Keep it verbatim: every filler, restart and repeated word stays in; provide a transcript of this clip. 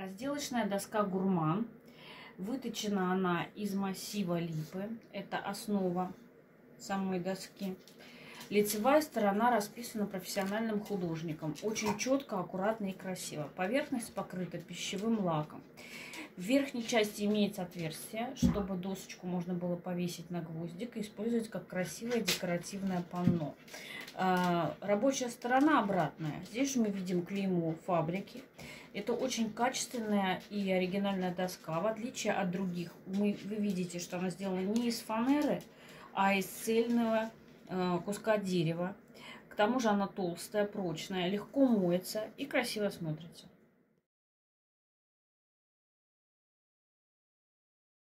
Разделочная доска «Гурман». Выточена она из массива липы. Это основа самой доски. Лицевая сторона расписана профессиональным художником. Очень четко, аккуратно и красиво. Поверхность покрыта пищевым лаком. В верхней части имеется отверстие, чтобы досочку можно было повесить на гвоздик и использовать как красивое декоративное панно. Рабочая сторона обратная. Здесь мы видим клеймо фабрики. Это очень качественная и оригинальная доска. В отличие от других, мы, вы видите, что она сделана не из фанеры, а из цельного э, куска дерева. К тому же она толстая, прочная, легко моется и красиво смотрится.